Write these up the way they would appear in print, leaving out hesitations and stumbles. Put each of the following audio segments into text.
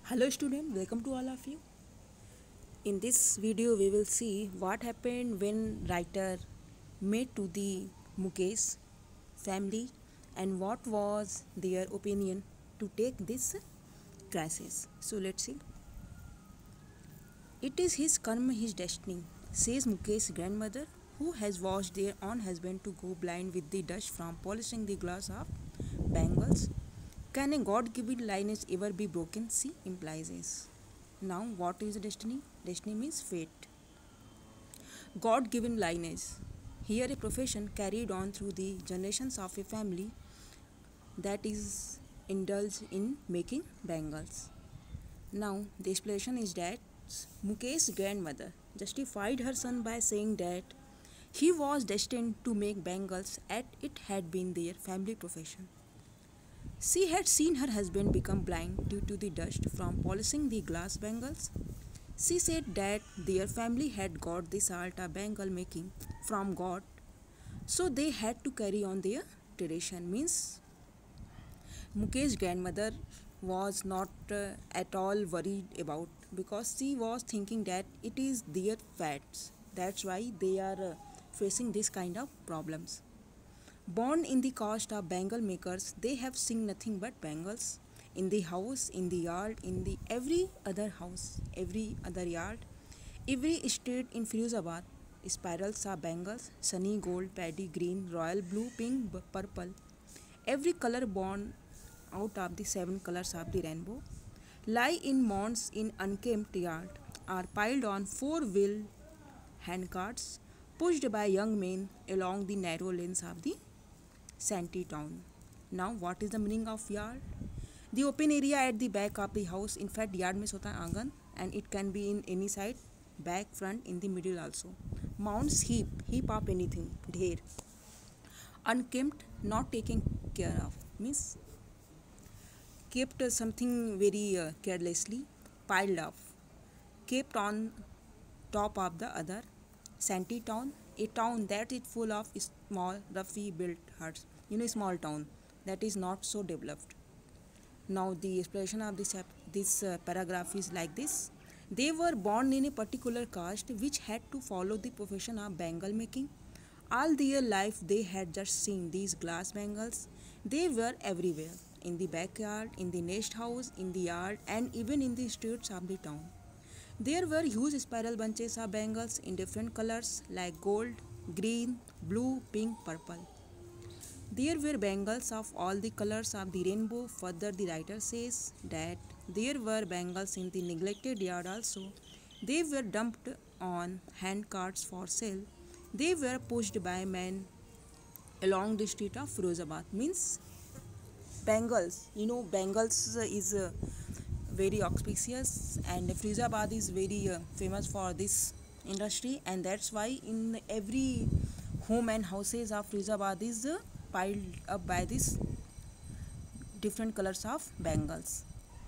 Hello student, welcome to all of you. In this video we will see what happened when writer met to the Mukesh family and what was their opinion to take this crisis. So let's see. It is his karma, his destiny, says Mukesh's grandmother, who has watched their own husband to go blind with the dust from polishing the glass of bangles. Can a God-given lineage ever be broken? She implies is. Now, what is destiny? Destiny means fate. God-given lineage. Here, a profession carried on through the generations of a family that is indulged in making bangles. Now, the explanation is that Mukesh's grandmother justified her son by saying that he was destined to make bangles as it had been their family profession. She had seen her husband become blind due to the dust from polishing the glass bangles. She said that their family had got this art of bangle making from God, so they had to carry on their tradition. Means Mukesh's grandmother was not at all worried about, because she was thinking that it is their fates. That's why they are facing this kind of problems. Born in the caste of bangle makers, they have seen nothing but bangles in the house, in the yard, in the every other house, every other yard, every street in Firozabad. Spirals of bangles, sunny gold, paddy green, royal blue, pink, purple. Every color born out of the seven colors of the rainbow lie in mounds in unkempt yard, are piled on four-wheel handcarts pushed by young men along the narrow lanes of the shanty town. Now, what is the meaning of yard? The open area at the back of the house. In fact, yard means hota hai angan, and it can be in any side, back, front, in the middle also. Mounds, heap of anything, dher. Unkempt, not taken care of, means kept something very carelessly, piled up, kept on top of the other. Shanty town, a town that is full of small, roughly built huts. Small town that is not so developed. Now, the explanation of this paragraph is like this. They were born in a particular caste which had to follow the profession of bangle making. All their life, they had just seen these glass bangles. They were everywhere, in the backyard, in the nest house, in the yard, and even in the streets of the town. There were huge spiral bunches of bangles in different colors like gold, green, blue, pink, purple. There were bangles of all the colors of the rainbow. Further, the writer says that there were bangles in the neglected yard also. They were dumped on hand carts for sale. They were pushed by men along the street of Firozabad. Means bangles. Bangles is very auspicious, and Firozabad is very famous for this industry, and that's why in every home and houses of Firozabad is piled up by these different colors of bangles.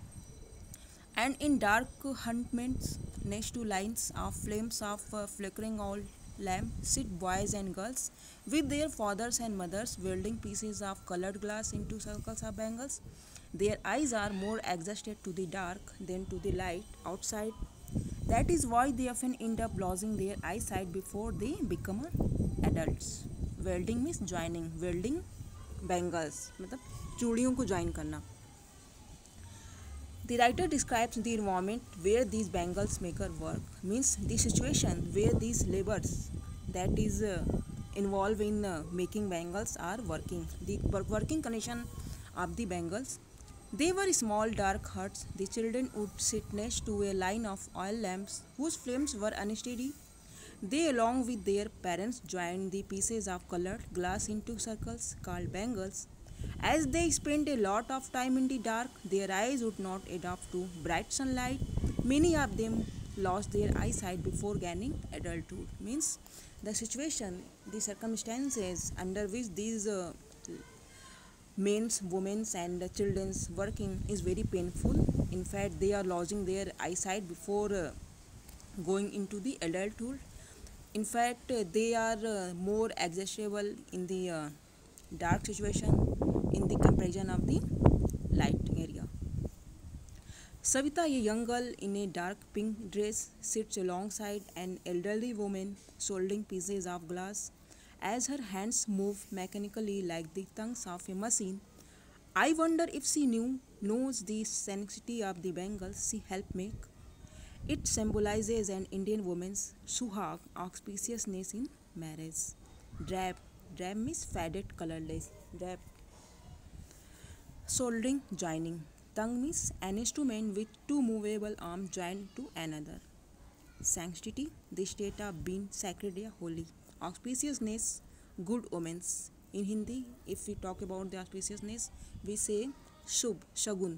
And in dark huntements, next to lines of flames of flickering old lamp, sit boys and girls with their fathers and mothers welding pieces of colored glass into circles of bangles. Their eyes are more adjusted to the dark than to the light outside. That is why they often end up losing their eyesight before they become adults. Welding means joining. Welding bangles मतलब चूड़ियों को join करना. The writer describes the environment where these bangles maker work, means the situation where these laborers that is involved in making bangles are working. The working condition of the bangles. They were small dark huts. The children would sit next to a line of oil lamps whose flames were unsteady. They, along with their parents, joined the pieces of colored glass into circles called bangles. As they spent a lot of time in the dark, their eyes would not adapt to bright sunlight. Many of them lost their eyesight before gaining adulthood. Means the situation, the circumstances under which these men's, women's, and children's working is very painful. In fact, they are losing their eyesight before going into the adulthood. In fact, they are more accessible in the dark situation in the comparison of the light area. Savita, a young girl in a dark pink dress, sits alongside an elderly woman soldering pieces of glass. As her hands move mechanically like the tongues of a machine, I wonder if she knows the sanctity of the bangles she helped make. It symbolizes an Indian woman's suhag, auspiciousness in marriage. Drab, drab means faded, colorless. Drab, soldering, joining. Tongue means an instrument with two movable arms joined to another. Sanctity, the state of being sacred or holy. Auspiciousness, good omens. In Hindi, if we talk about the auspiciousness, we say Shubh, Shagun.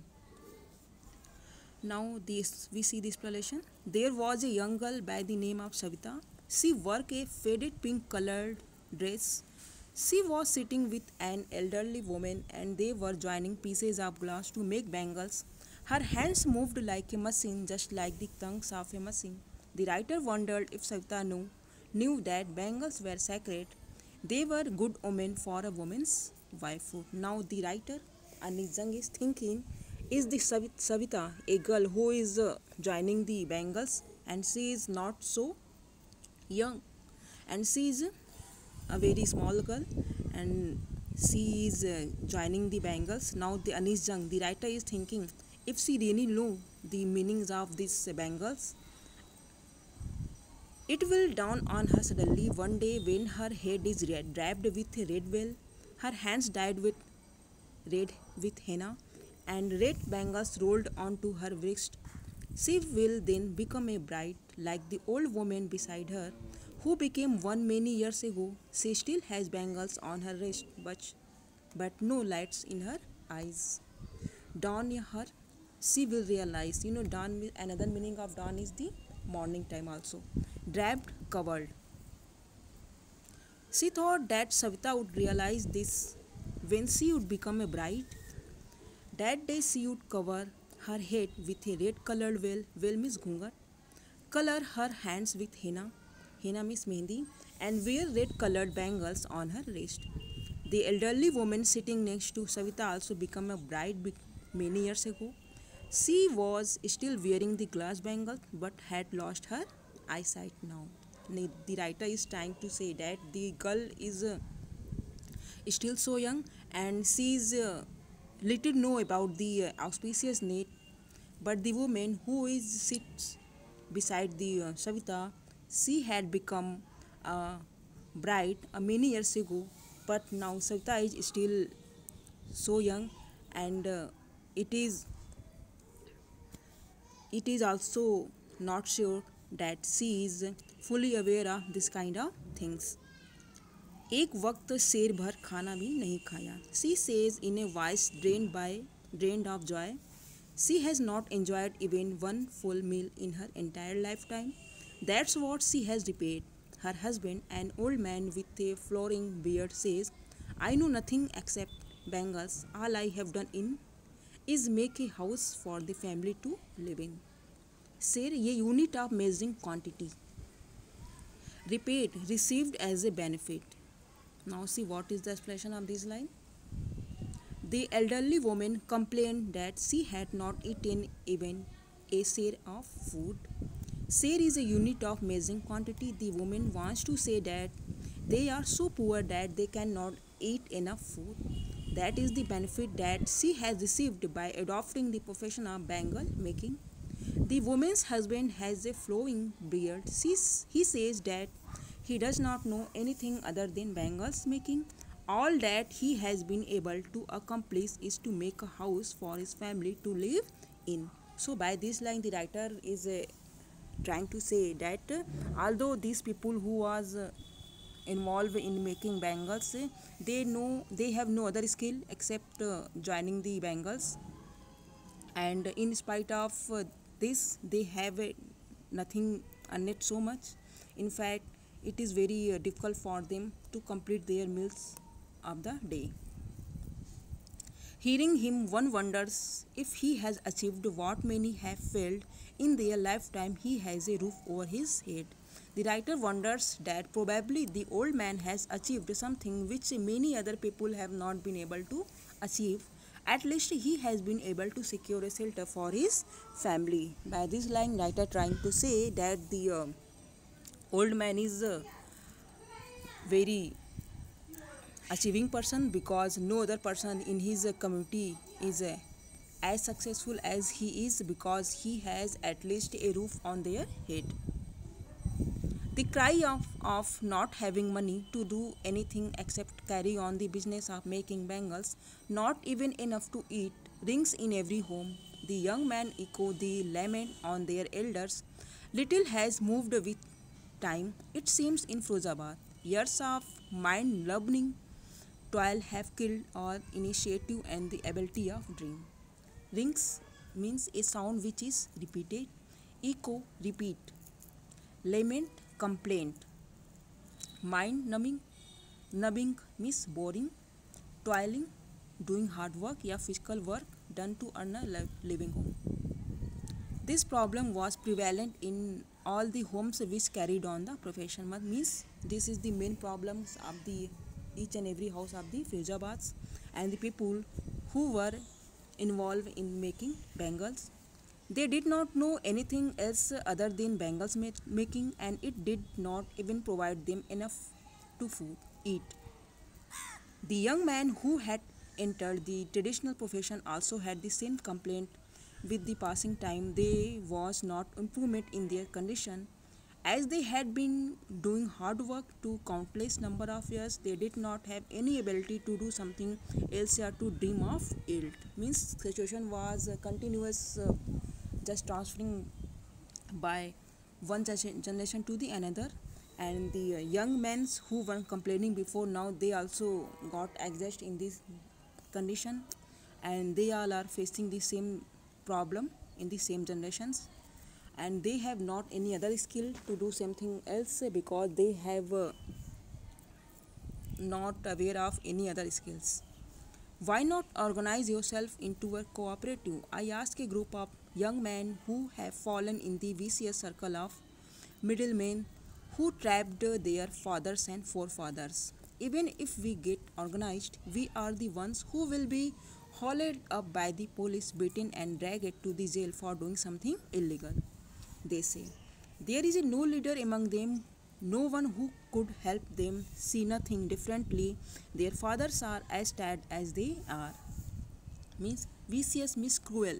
Now this we see the explanation. There was a young girl by the name of Savita. She wore a faded pink colored dress. She was sitting with an elderly woman and they were joining pieces of glass to make bangles. Her hands moved like a machine, just like the tongues of a machine. The writer wondered if Savita knew that bangles were sacred. They were good omen for a woman's wifehood. Now the writer Anizang is thinking, is the Savita a girl who is joining the bangles and she is not so young and she is a very small girl and she is joining the bangles. Now the Anish Jung, the writer is thinking, if she really know the meanings of these bangles, it will dawn on her suddenly one day when her head is wrapped with a red veil, her hands dyed with red with henna, and red bangles rolled onto her wrist. She will then become a bride like the old woman beside her, who became one many years ago. She still has bangles on her wrist, but no lights in her eyes. Dawn ya her, she will realize. Dawn. Another meaning of dawn is the morning time also. Draped, covered. She thought that Savita would realize this when she would become a bride. That day she would cover her head with a red colored veil means ghungat, color her hands with henna means mehndi, and wear red colored bangles on her wrist. The elderly woman sitting next to Savita also became a bride many years ago. She was still wearing the glass bangle but had lost her eyesight now. The writer is trying to say that the girl is still so young and she is little know about the auspicious need, but the woman who is sits beside the Savita, she had become a bride many years ago, but now Savita is still so young and it is also not sure that she is fully aware of this kind of things. एक वक्त शेर भर खाना भी नहीं खाया. She says in a voice drained of joy. She has not enjoyed even one full meal in her entire lifetime. That's what she has repaid. Her husband, an old man with a flowing beard, says, I know nothing except bangles. All I have done is make a house for the family to live in. शेर ये unit of measuring quantity. Repaid, received as a benefit. Now see what is the explanation of this line. The elderly woman complained that she had not eaten even a share of food. Share is a unit of measuring quantity. The woman wants to say that they are so poor that they cannot eat enough food. That is the benefit that she has received by adopting the profession of bangle making. The woman's husband has a flowing beard. He says that he does not know anything other than bangles making. All that he has been able to accomplish is to make a house for his family to live in. So by this line the writer is trying to say that although these people who was involved in making bangles, they have no other skill except joining the bangles, and in spite of this they have nothing earned so much. In fact, it is very difficult for them to complete their meals of the day. Hearing him, one wonders if he has achieved what many have failed in their lifetime. He has a roof over his head. The writer wonders that probably the old man has achieved something which many other people have not been able to achieve, At least he has been able to secure a shelter for his family. By this line, writer trying to say that the old man is a very achieving person because no other person in his community is as successful as he is because he has at least a roof on their head. The cry of not having money to do anything except carry on the business of making bangles, not even enough to eat, rings in every home. The young man echoed the lament on their elders. Little has moved with time, it seems, in Firozabad. Years of mind learning toil have killed our initiative and the ability of dream. Rings means a sound which is repeated, echo, repeat, lament, complaint, mind numbing means boring, toiling, doing hard work या physical work done to earn a living home. This problem was prevalent in all the homes which carried on the profession. Means this is the main problems of the each and every house of the Faizabads and the people who were involved in making bangles. They did not know anything else other than bangles making, and it did not even provide them enough to eat. The young man who had entered the traditional profession also had the same complaint. With the passing time, there was not improvement in their condition. As they had been doing hard work to countless number of years, they did not have any ability to do something else or to dream of yield. Means situation was continuous, just transferring by one generation to the another, and the young men who were complaining before, now they also got exhausted in this condition, and they all are facing the same problem in the same generations, and they have not any other skill to do something else because they have not aware of any other skills. Why not organize yourself into a cooperative? I ask a group of young men who have fallen in the vicious circle of middlemen who trapped their fathers and forefathers. Even if we get organized, we are the ones who will be hauled up by the police, beaten and dragged to the jail for doing something illegal. They say there is no leader among them, no one who could help them see nothing differently. Their fathers are as tired as they are. Means vicious means cruel,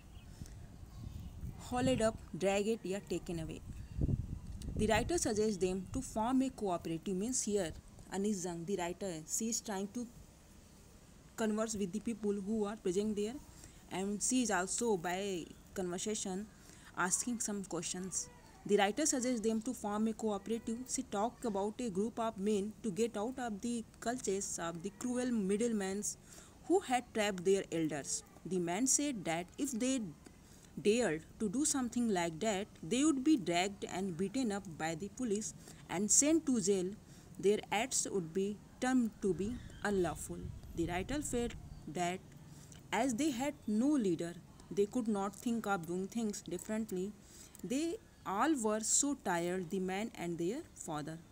hauled up, dragged, or taken away. The writer suggests them to form a cooperative. Means here Anis Jung, the writer, she is trying to converse with the people who are present there, and she is also by conversation asking some questions. The writer suggests them to form a cooperative. She talks about a group of men to get out of the clutches of the cruel middlemen who had trapped their elders. The man said that if they dared to do something like that, they would be dragged and beaten up by the police and sent to jail. Their acts would be termed to be unlawful. The writer felt that as they had no leader, they could not think of doing things differently. They all were so tired, the man and their father.